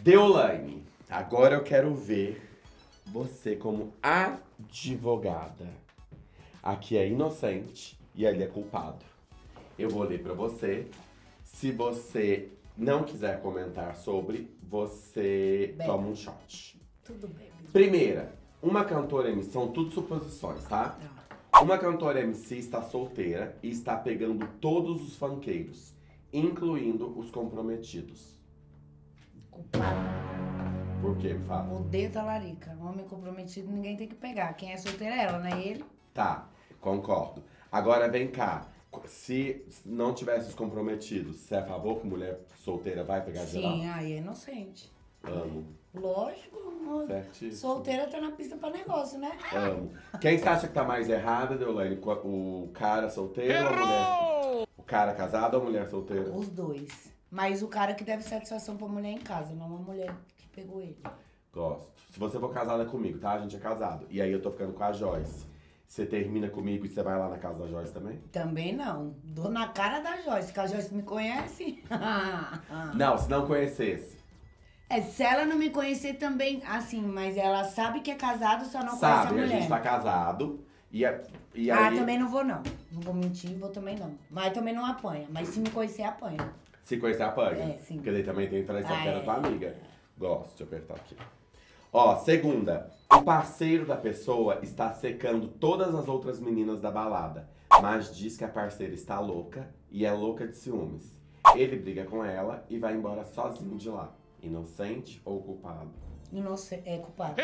Deolane, agora eu quero ver você como advogada. Aqui é inocente e ali é culpado. Eu vou ler pra você. Se você não quiser comentar sobre, você Bem. toma um shot. Tudo bem. Primeira, uma cantora MC, são tudo suposições, tá? Uma cantora MC está solteira e está pegando todos os funkeiros, incluindo os comprometidos. Culpado. Por quê? Me fala. Odeio talarica. Homem comprometido ninguém tem que pegar. Quem é solteiro é ela, não é ele? Tá, concordo. Agora vem cá. Se não tivesse os comprometidos, você é a favor que mulher solteira vai pegar geral? Sim, aí é inocente. Amo. Lógico, amor. Certíssimo. Solteira tá na pista pra negócio, né? Amo. Quem você acha que tá mais errada, Deolane? O cara solteiro ou a mulher? O cara casado ou a mulher solteira? Os dois. Mas o cara que deve satisfação pra mulher em casa, não a mulher que pegou ele. Gosto. Se você for casada comigo, tá? A gente é casado. E aí eu tô ficando com a Joyce. Você termina comigo e você vai lá na casa da Joyce também? Também não. Dou na cara da Joyce, que a Joyce me conhece. Não, se não conhecesse. É, se ela não me conhecer também, assim, mas ela sabe que é casado, só não conhece a Sabe, a mulher. gente tá casado. E aí... Ah, também não vou não. Não vou mentir, vou também não. Mas também não apanha. Mas se me conhecer, apanha. Se conhecer, apanha. É, sim. Porque daí também tem traição que era é. tua amiga. Gosto, deixa eu apertar aqui. Ó, segunda. O parceiro da pessoa está secando todas as outras meninas da balada, mas diz que a parceira está louca e é louca de ciúmes. Ele briga com ela e vai embora sozinho de lá. Inocente ou culpado? Inocente, é culpado.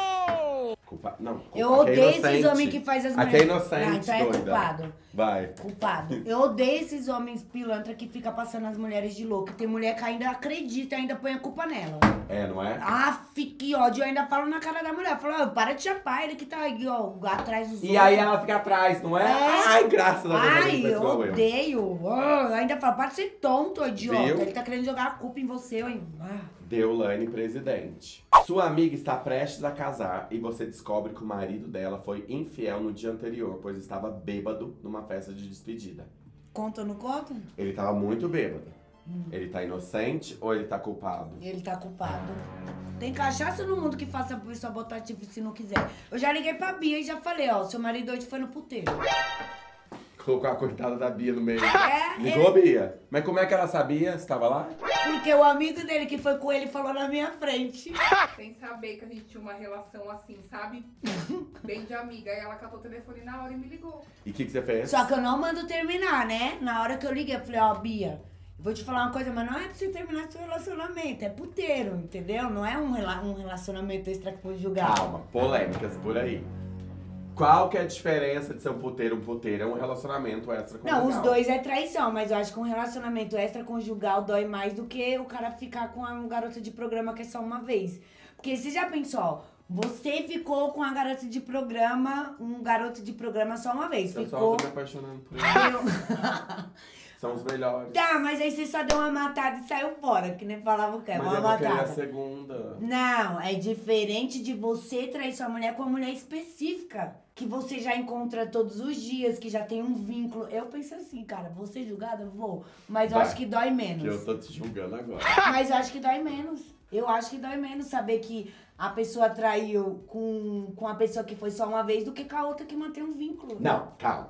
Não, Eu aqui é odeio esses inocente. homens que fazem as Aqui é mulheres. inocente, Não, então é doida. culpado. Vai. Culpado. Eu odeio esses homens pilantra que ficam passando as mulheres de louco. Tem mulher que ainda acredita, ainda põe a culpa nela. É, não é? Aff, que ódio. Eu ainda falo na cara da mulher. Falo, para de chapar, ele que tá aí, ó, atrás dos E aí ela fica atrás, não é? É. Ai, graças a Deus. Ai, ela não eu igual eu. odeio. Eu ainda falo, para de ser tonto, ô idiota. Viu? Ele tá querendo jogar a culpa em você, ó. Deolane presidente. Sua amiga está prestes a casar e você descobre que o marido dela foi infiel no dia anterior, pois estava bêbado numa festa de despedida. Conta ou não conta? Ele estava muito bêbado. Ele tá inocente ou ele tá culpado? Ele tá culpado. Tem cachaça no mundo que faça a pessoa botar tipo se não quiser. Eu já liguei pra Bia e já falei, ó, seu marido hoje foi no puteiro. Colocou a coitada da Bia no meio. É, Ligou, Bia? Mas como é que ela sabia? Você tava lá? Porque o amigo dele que foi com ele falou na minha frente. Sem saber que a gente tinha uma relação assim, sabe? Bem de amiga. Aí ela catou o telefone na hora e me ligou. E o que você fez? Só que eu não mando terminar, né? Na hora que eu liguei, eu falei, ó, Bia, eu vou te falar uma coisa, mas não é pra você terminar seu relacionamento, é puteiro, entendeu? Não é um relacionamento extraconjugal. Calma, polêmicas por aí. Qual que é a diferença de ser um puteiro? Um puteiro é um relacionamento extraconjugal. Não, os dois é traição, mas eu acho que um relacionamento extraconjugal dói mais do que o cara ficar com uma garota de programa que é só uma vez. Porque você já pensou, ó, você ficou com a garota de programa, um garoto de programa só uma vez. Eu só Ficou. tô me apaixonando por ele. São os melhores. Tá, mas aí você só deu uma matada e saiu fora, que nem falava o quê? Mas Uma eu vou querer a matada. segunda. Não, é diferente de você trair sua mulher com uma mulher específica. Que você já encontra todos os dias, que já tem um vínculo. Eu penso assim, cara, vou ser julgada? Vou. Mas eu Vai, acho que dói menos. Que eu tô te julgando agora. Mas eu acho que dói menos. Eu acho que dói menos saber que a pessoa traiu com a pessoa que foi só uma vez do que com a outra que mantém um vínculo. Não, calma.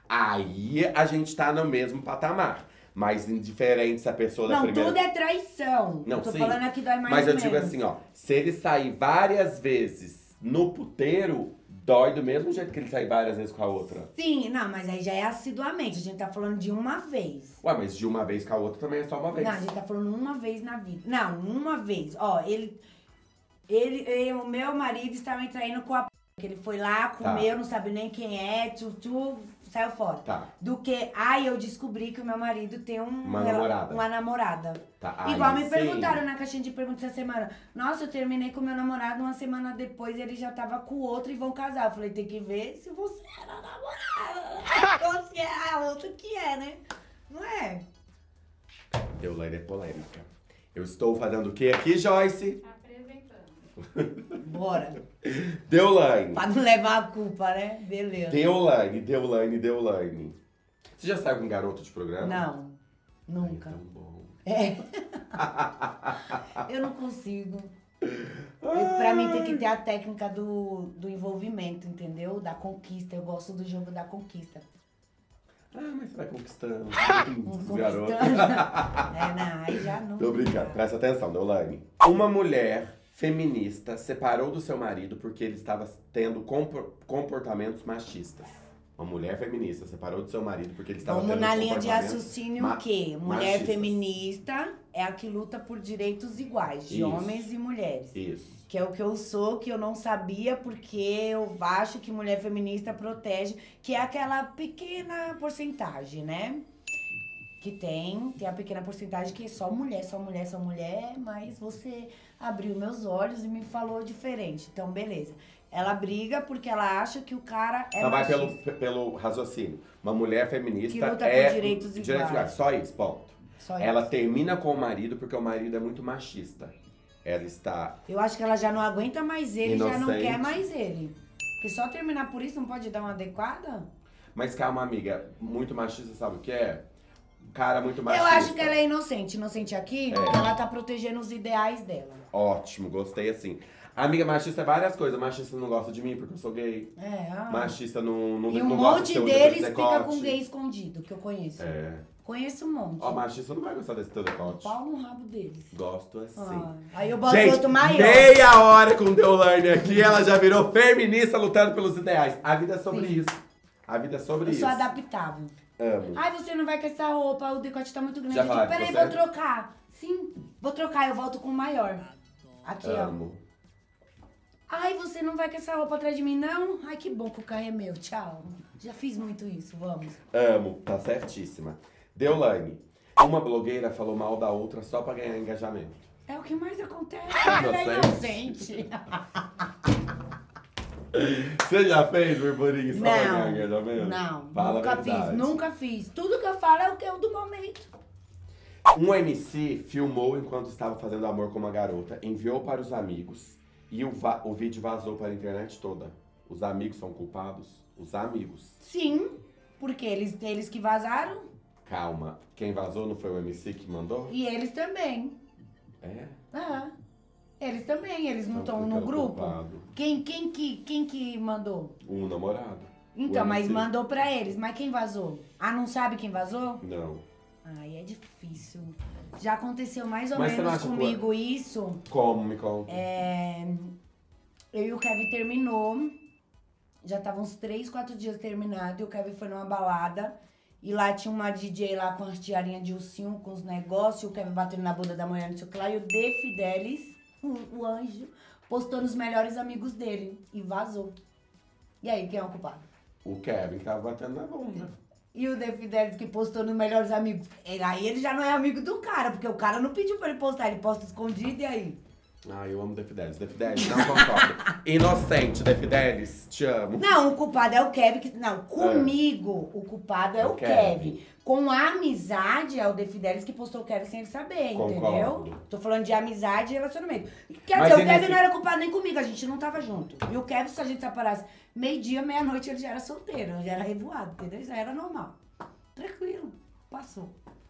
Aí a gente tá no mesmo patamar. Mas indiferente se a pessoa da Não, primeira... tudo é traição. Não, eu tô sim. falando aqui dói mais Mas ou eu digo menos. assim, ó. Se ele sair várias vezes no puteiro, dói do mesmo jeito que ele sair várias vezes com a outra. Sim, não, mas aí já é assiduamente. A gente tá falando de uma vez. Ué, mas de uma vez com a outra também é só uma vez. Não, a gente tá falando uma vez na vida. Não, uma vez. Ó, o meu marido está me traindo com a p... que ele foi lá, comeu, não sabe nem quem é, saiu fora. Tá. Do que, eu descobri que o meu marido tem Uma namorada. uma namorada. Tá, Igual aí me sim. perguntaram na caixinha de perguntas essa semana. Nossa, eu terminei com meu namorado, uma semana depois ele já tava com outro e vão casar. Eu falei, tem que ver se você era namorada. Ou se é a outra que é, né? Não é? Deolane é polêmica. Eu estou fazendo o que aqui, Joyce? Apresentando. Bora. Deolane. Pra não levar a culpa, né? Beleza. Deolane. Você já saiu com um garoto de programa? Não, nunca. Ai, tão bom. É. Eu não consigo. Pra mim tem que ter a técnica do envolvimento, entendeu? Da conquista. Eu gosto do jogo da conquista. Ah, mas você vai conquistando. Conquistando. Garoto. Não, aí já não. Tô brincando, presta atenção, Deolane. Uma mulher feminista separou do seu marido porque ele estava tendo comportamentos machistas. Uma mulher feminista separou do seu marido porque ele estava Vamos tendo na linha de comportamentos raciocínio o quê? Mulher machistas. feminista é a que luta por direitos iguais, de Isso. homens e mulheres. Isso. Que é o que eu sou, que eu não sabia, porque eu acho que mulher feminista protege, que é aquela pequena porcentagem, né? Que tem a pequena porcentagem que é só mulher, mas você abriu meus olhos e me falou diferente. Então, beleza. Ela briga porque ela acha que o cara é Então vai machista. pelo raciocínio. Uma mulher feminista Que luta é por direitos iguais. Só isso, ponto. Só Ela isso. termina com o marido porque o marido é muito machista. Ela está... Eu acho que ela já não aguenta mais ele, já não Inocente. quer mais ele. Porque só terminar por isso não pode dar uma adequada? Mas calma, amiga. Muito machista, sabe o que é? Cara muito machista. Eu acho que ela é inocente. Inocente aqui, porque ela tá protegendo os ideais dela. Ótimo, gostei assim. Amiga, machista é várias coisas. Machista não gosta de mim porque eu sou gay. Machista não E um não gosta de monte ser o deles decote. fica com gay escondido, que eu conheço. É. Conheço um monte. Ó, machista não vai gostar desse teu decote. Pau no rabo deles. Gosto assim. Aí eu boto Gente, outro maior. meia hora com o Deolane aqui, ela já virou feminista lutando pelos ideais. A vida é sobre Sim. isso. A vida é sobre Eu isso. sou adaptável. Amo. Ai, você não vai com essa roupa, o decote tá muito grande. Já falaram com Peraí, você? vou trocar. Sim, vou trocar, eu volto com o maior. Aqui, ó. Amo. Ai, você não vai com essa roupa atrás de mim, não? Ai, que bom que o carro é meu. Tchau. Já fiz muito isso, vamos. Amo, tá certíssima. Deolane, uma blogueira falou mal da outra só pra ganhar engajamento. É o que mais acontece. Ela é inocente. Você já fez burburinho só pra ganhar Não, engajamento? não. Fala Nunca a verdade. fiz, nunca fiz. Tudo que eu falo é o que é o do momento. Um MC filmou enquanto estava fazendo amor com uma garota, enviou para os amigos e o vídeo vazou para a internet toda. Os amigos são culpados? Os amigos. Sim, porque eles que vazaram Calma, quem vazou não foi o MC que mandou? e eles também. É? Eles também, eles não estão porque no era o grupo. culpado. Quem que mandou? O namorado. Então, O mas MC. mandou pra eles. Mas quem vazou? Ah, não sabe quem vazou? Não. Ai, é difícil. Já aconteceu mais ou Mas você não menos acha que comigo isso. Como? Me conta. Eu e o Kevin terminou. Já tava uns 3, 4 dias terminado. E o Kevin foi numa balada. E lá tinha uma DJ lá com as tiarinhas de ursinho, com os negócios. O Kevin batendo na bunda da mulher, não sei o que lá. E o De Fidelis, o anjo, postou nos melhores amigos dele. E vazou. E aí, quem é o culpado? O Kevin que tava batendo na bunda. E o De Fidelis que postou nos melhores amigos. Aí ele já não é amigo do cara, porque o cara não pediu pra ele postar. Ele posta escondido e aí? Ah, eu amo The Fidelis. The Fidelis, não concordo. Inocente, The Fidelis, te amo. Não, o culpado é o Kevin. Não, comigo o culpado é o Kevin. Com a amizade é o De Fidelis que postou o Kevin sem ele saber, Concordo. entendeu? Tô falando de amizade e relacionamento. Quer Mas dizer, o e Kevin nesse- não era culpado nem comigo, a gente não tava junto. E o Kevin, se a gente separasse meio-dia, meia-noite, ele já era solteiro, já era revoado, entendeu? Já era normal. Tranquilo, passou.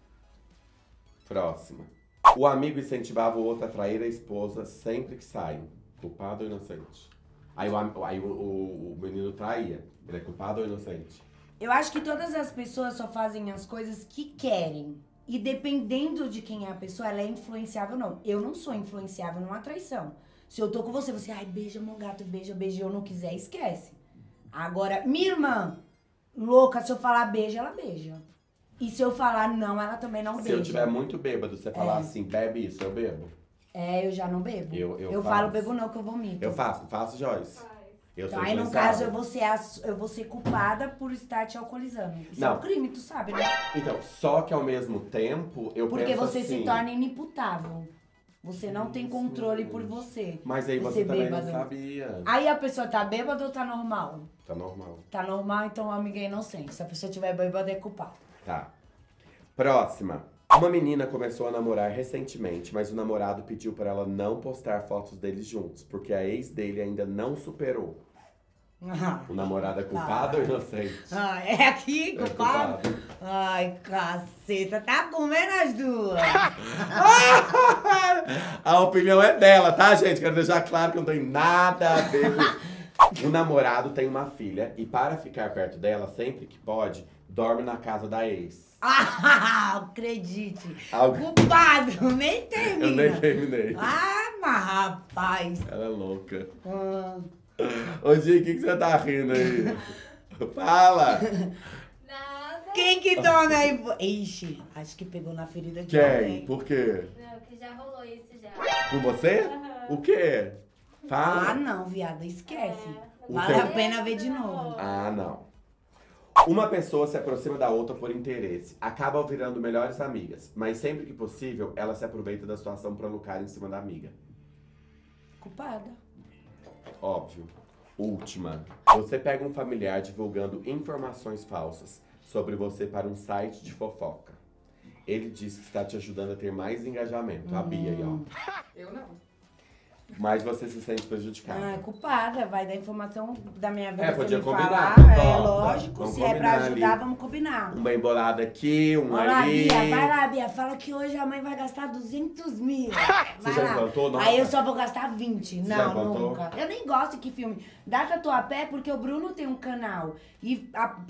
Próxima. O amigo incentivava o outro a trair a esposa sempre que saem. Culpado ou inocente? Aí o menino traía. Ele é culpado ou inocente? Eu acho que todas as pessoas só fazem as coisas que querem. E dependendo de quem é a pessoa, ela é influenciável ou não. Eu não sou influenciável numa traição. Se eu tô com você, ai, beija meu gato, beija, beija, eu não quiser, esquece. Agora, minha irmã, louca, se eu falar beija, ela beija. E se eu falar não, ela também não beija. Se eu tiver muito bêbado, você falar assim, bebe isso, eu bebo. É, eu já não bebo. Eu falo, faço. bebo não, que eu vomito. Eu faço, Joyce. Eu sou Então, aí, no influenciável. caso, eu vou ser culpada por estar te alcoolizando. Isso é Não. um crime, tu sabe, né? Então, só que ao mesmo tempo, eu Porque penso você assim... se torna inimputável. Você não tem controle por você. Mas aí você ser também bêbado. não sabia. Aí a pessoa tá bêbada ou tá normal? Tá normal. Tá normal, então o amigo é inocente. Se a pessoa tiver bêbada, é culpado. Tá. Próxima. Uma menina começou a namorar recentemente, mas o namorado pediu pra ela não postar fotos deles juntos, porque a ex dele ainda não superou. O namorado é culpado ou inocente? É aqui, É culpado? culpado. Ai, caceta, tá comendo as duas. A opinião é dela, tá, gente? Quero deixar claro que não tem nada a ver com... O namorado tem uma filha e para ficar perto dela sempre que pode, dorme na casa da ex. Acredite. Algo- Culpado, nem termina. Eu nem terminei. Mas rapaz. Ela é louca. Ah, Ô, Gi, o que você tá rindo aí? Fala! Nada. quem que dorme aí? Ixi, acho que pegou na ferida de Quem? alguém. Por quê? Não, que já rolou isso já. Com você? Aham. O quê? Fala. Ah, não, viado, esquece. O Vale quê? a pena ver de novo. Ah, não. Uma pessoa se aproxima da outra por interesse, acabam virando melhores amigas, mas sempre que possível, ela se aproveita da situação pra lucrar em cima da amiga. Culpada. Óbvio. Última. Você pega um familiar divulgando informações falsas sobre você para um site de fofoca. Ele diz que está te ajudando a ter mais engajamento. A Bia aí, ó. Eu não. Mas você se sente prejudicada. Ah, é culpada. Vai dar informação da minha vida sem podia me combinar. falar. É Ó, lógico. vamos Se é pra combinar ajudar, ali. vamos combinar. Uma embolada aqui, uma Vai lá, ali. Bia, vai lá, Bia. Fala que hoje a mãe vai gastar 200 mil. Vai já lá. implantou? Nossa. Aí eu só vou gastar 20. Você já Não, implantou? nunca. Eu nem gosto que filme. Dá Tatuapé porque o Bruno tem um canal. E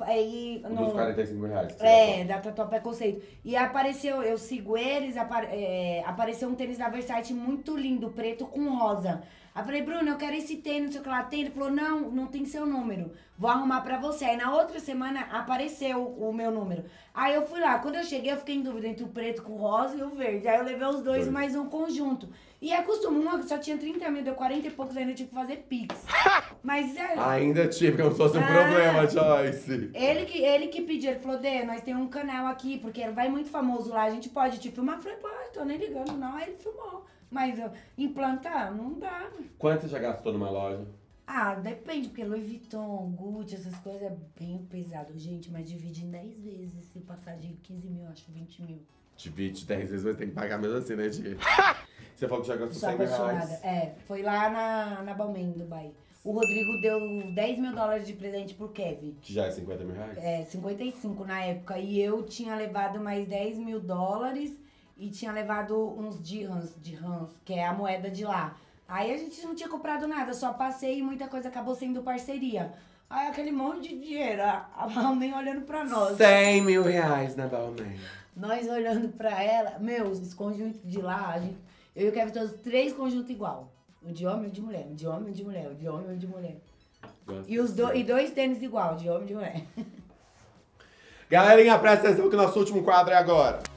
Um dos 45 reais. que você É, da Tatuapé Conceito. E apareceu, eu sigo eles, apareceu um tênis da Versace muito lindo, preto com rosa. Aí eu falei, Bruno, eu quero esse tênis, não sei o que lá tem. Ele falou, não, não tem seu número. Vou arrumar pra você. Aí na outra semana apareceu o meu número. Aí eu fui lá. Quando eu cheguei, eu fiquei em dúvida entre o preto com o rosa e o verde. Aí eu levei os dois mais um conjunto. E é costume, uma que só tinha 30 mil, deu 40 e poucos, ainda tive que fazer pix. Mas é... Ainda tive, como se fosse um Ah. problema, Joyce. Ele que pediu, ele falou, Dê, nós temos um canal aqui, porque vai muito famoso lá, a gente pode te filmar. Eu falei, pô, tô nem ligando não, aí ele filmou. Mas implantar, não dá. Quanto você já gastou numa loja? Ah, depende, porque Louis Vuitton, Gucci, essas coisas é bem pesado, gente, mas divide em 10 vezes, se passar de 15 mil, acho 20 mil. Divide 10 vezes, mas tem que pagar mesmo assim, né, Tia? Você falou que já gastou Sou 100 apaixonada. reais. É, foi lá na Balmain, em Dubai. O Rodrigo deu 10 mil dólares de presente pro Kevin. Que já é 50 mil reais? É, 55 na época. E eu tinha levado mais 10 mil dólares e tinha levado uns dirhams, que é a moeda de lá. Aí a gente não tinha comprado nada, só passei e muita coisa acabou sendo parceria. Aí aquele monte de dinheiro, a Balmain olhando pra nós. 100 mil reais na Balmain. Nós olhando pra ela, os conjuntos de lá, eu e o Kevin todos 3 conjuntos igual. O de homem e o de mulher, o de homem e o de mulher, o de homem e o de mulher. Gosto E, assim. e 2 tênis igual, de homem e de mulher. Galerinha, presta atenção que nosso último quadro é agora.